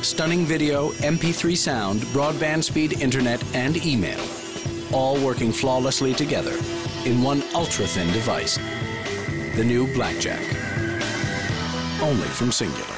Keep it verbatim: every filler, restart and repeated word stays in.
Stunning video, M P three sound, broadband speed, internet, and email. All working flawlessly together in one ultra-thin device. The new Blackjack. Only from Cingular.